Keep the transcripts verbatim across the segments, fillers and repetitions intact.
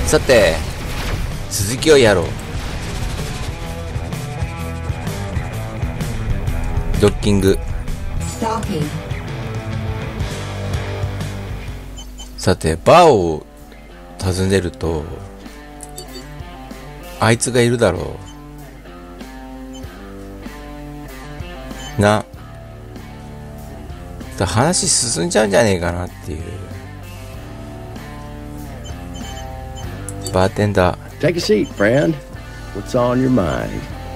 さて続きをやろう。ドッキング。さてバーを訪ねるとあいつがいるだろうな。話進んじゃうんじゃねえかなっていう。バーテンダー。 Take a seat, friend. What's on your mind?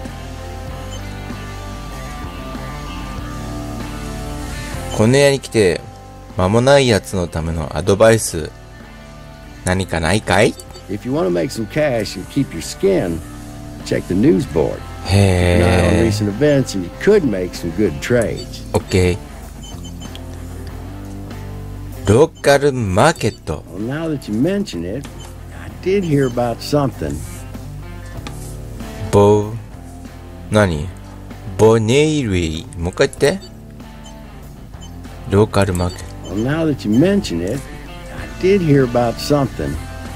この家に来て間もないやつのためのアドバイス何かないかい？ If you want to make some cash and keep your skin, check the news board. へ Not on recent events, and you could make some good trades. ー。オッケー。ローカルマーケット。 Well, now that you mention it, I did hear about something. ボー何ボネイリー。もう一回言って。ローカルマーケット。 Well, now that you mention it, I did hear about something.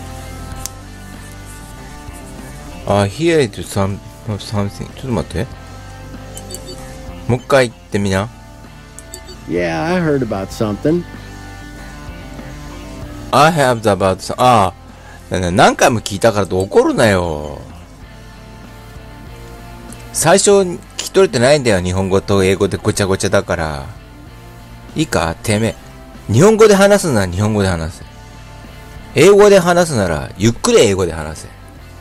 あ、here is some, something. ちょっと待って。もう一回言ってみな。 Yeah, I heard about something. I have the about some. ああ、何回も聞いたからと怒るなよ。最初聞き取れてないんだよ。日本語と英語でごちゃごちゃだから。いいかてめえ。日本語で話すなら日本語で話せ。英語で話すならゆっくり英語で話せ。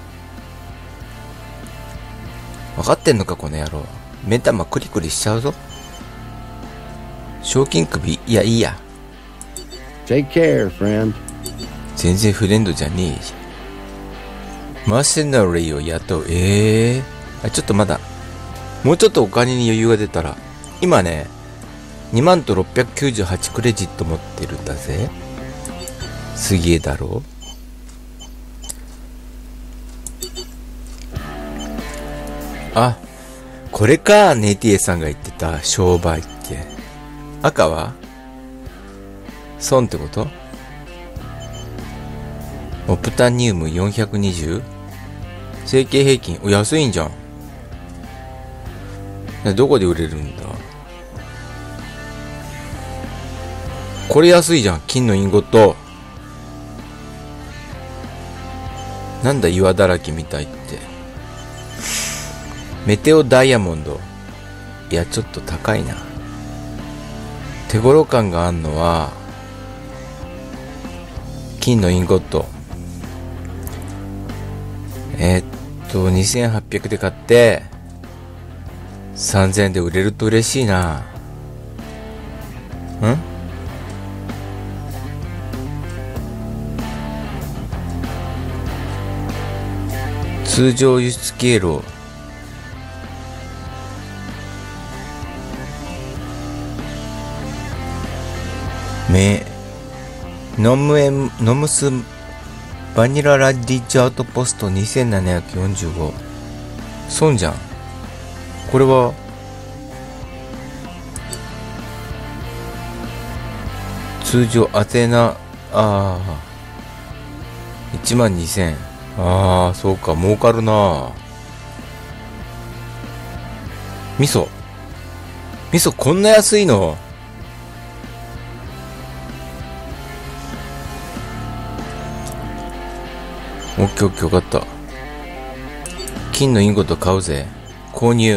分かってんのかこの野郎。目玉クリクリしちゃうぞ。賞金首。いやいいや。 Take care, friend. 全然フレンドじゃねえじゃん。マーセナリーを雇う。ええー、あ、ちょっとまだもうちょっとお金に余裕が出たら。今ねにまんとろっぴゃくきゅうじゅうはちクレジット持ってるんだぜ。すげえだろ。あ、これかネイティエさんが言ってた商売って。赤は損ってこと？オプタニウムよんひゃくにじゅう？整形平均。お、安いんじゃん。どこで売れるんだ？これ安いじゃん。金のインゴット。なんだ岩だらけみたいって。メテオダイヤモンド。いや、ちょっと高いな。手頃感があんのは金のインゴット。えー、っとにせんはっぴゃくで買ってさんぜんえんで売れると嬉しいな。ん？通常輸出経路。めノムエムノムスバニララディッチアウトポストにせんななひゃくよんじゅうご。損じゃん。これは通常アテナ、ああいちまんにせん。ああそうか、儲かるな。味噌味噌こんな安いの？オッケーオッケー、分かった。金のインゴット買うぜ。購入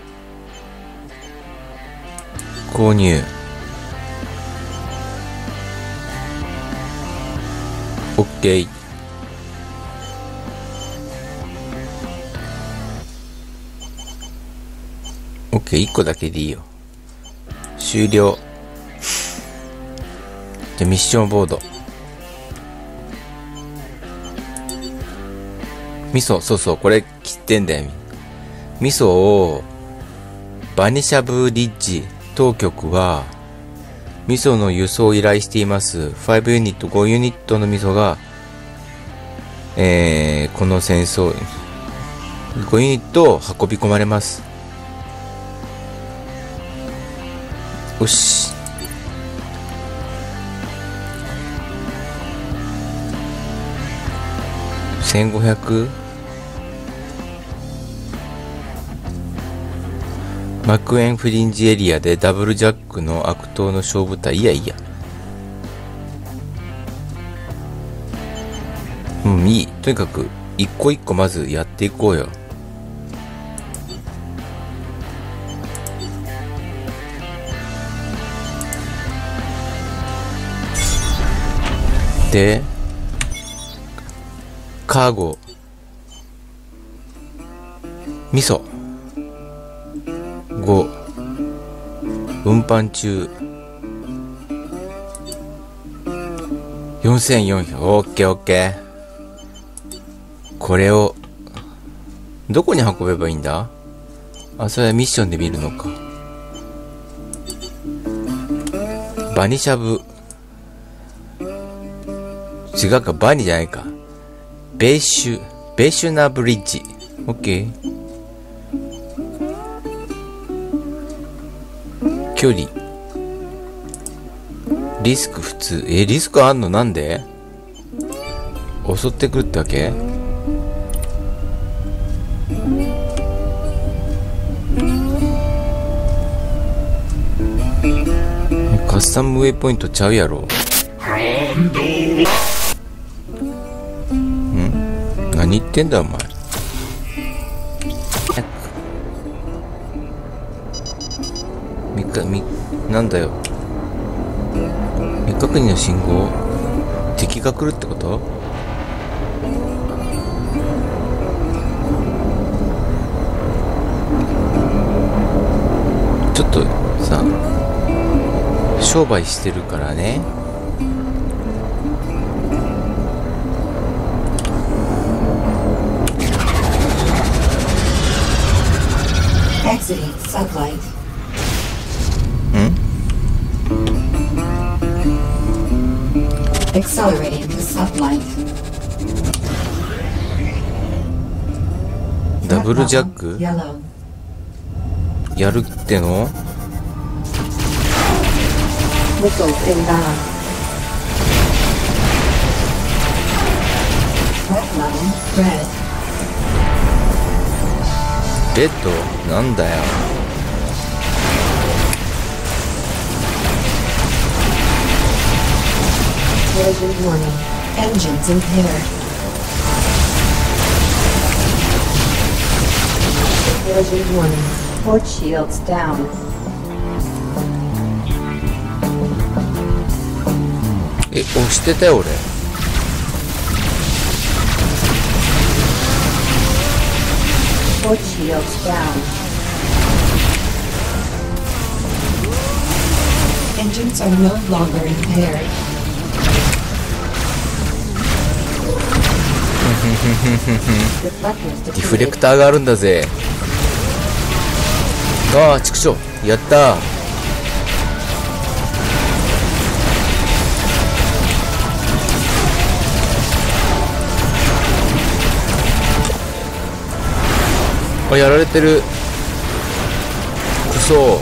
購入。オッケー。オッケー、いっこだけでいいよ。終了。じゃあミッションボード。味噌、そうそう、これ切ってんだよ。味噌をバニシャブリッジ当局は味噌の輸送を依頼しています。ごユニット、ごユニットの味噌が、えー、この戦争ごユニット運び込まれます。よし。 せんごひゃく。マクエンフリンジエリアでダブルジャックの悪党の小部隊。いやいや、うんいい。とにかく一個一個まずやっていこうよ。でカーゴ味噌ご運搬中よんせんよんひゃく。オッケーオッケー。これをどこに運べばいいんだ。あ、それはミッションで見るのか。バニシャブ、違うか、バニじゃないか。ベーシュベーシュナブリッジ。オッケー。距離リスク普通。え、リスクあんの？なんで？襲ってくるってわけ？カスタムウェイポイントちゃうやろ。ん？何言ってんだお前。みかみなんだよ。未確認の信号。敵が来るってこと？ちょっとさ、商売してるからね。 Exiting sublight. ん？ Accelerating the sublight. ダブルジャック Yellow. やるっての？ Missiles inbound. Threat level red. レッド？なんだよ。 Collision warning. Engines impaired. Collision warning. Port shields down. え、押してたよ俺。 Port shields down. Engines are no longer impaired. リフレクターがあるんだぜ。ああ、畜生。やったー。あ、やられてる。くそ。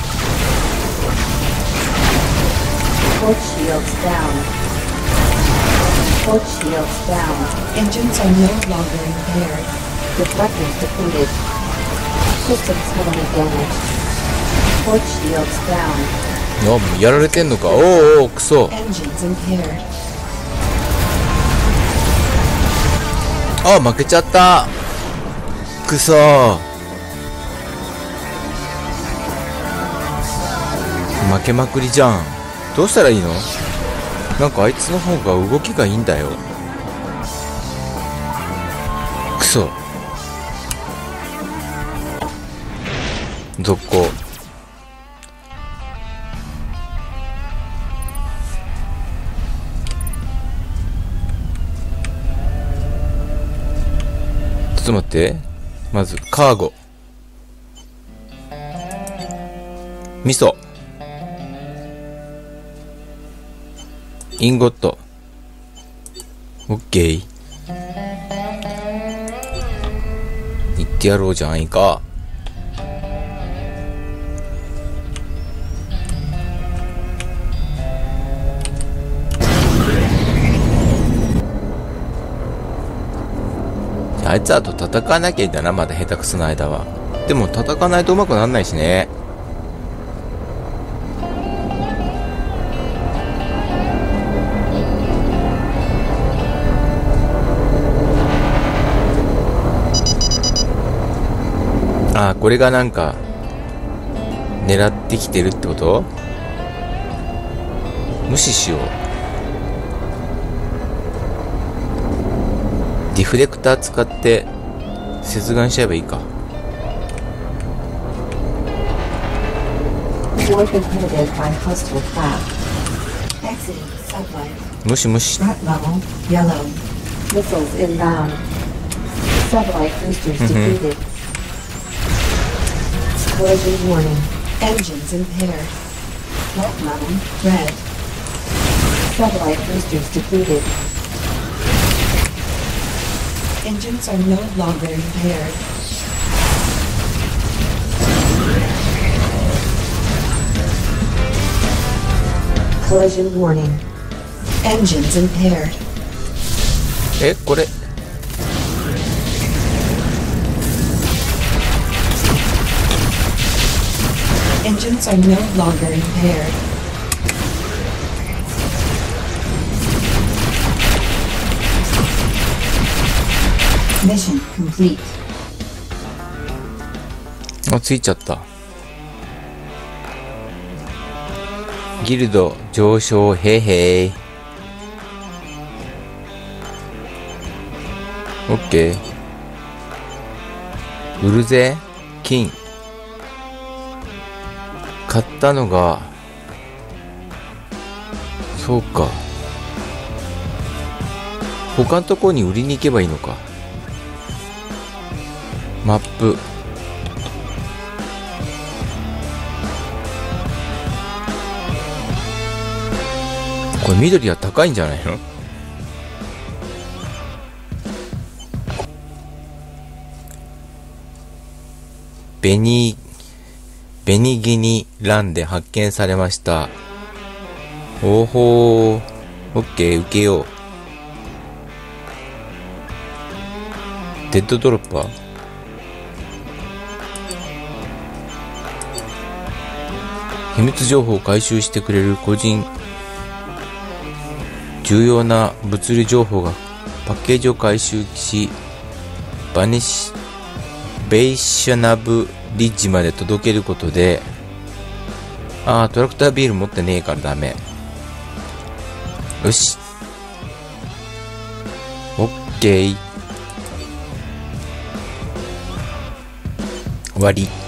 Port shields down. Port shields down. Engines are no longer impaired. Deflectors depleted. Systems heavily damaged. Port shields down. あ、もうやられてんのか。おーおー、くそ。 Engines impaired. あ、負けちゃった。くそー。負けまくりじゃん。どうしたらいいの？なんかあいつの方が動きがいいんだよ。くそ。続行。ちょっと待って。まずカーゴ、味噌、インゴット、オッケー。行ってやろうじゃないか。 あいつらと戦わなきゃいいんだな、まだ下手くそな間は。でも戦わないとうまくなんないしね。ああ、これがなんか狙ってきてるってこと？無視しよう。ディフレクター使って接岸しちゃえばいいか。無視無視。 Collision warning. Engines impaired. Threat level red. Satellite boosters depleted. Engines are no longer impaired. Collision warning. Engines impaired. え、これ Engines are no longer impaired. Mission complete. あ、ついちゃった。ギルド上昇、へいへい。オッケー。売るぜ、金。買ったのが、そうか。他のところに売りに行けばいいのか。マップ。これ緑は高いんじゃないの？ベニーベニギニランで発見されました。おほー。オッケー、受けよう。デッドドロッパー？秘密情報を回収してくれる個人、重要な物理情報がパッケージを回収し、バニシ、ベイシャナブリッジまで届けることで、ああ、トラクタービール持ってねえからダメ。よし。オッケー。終わり。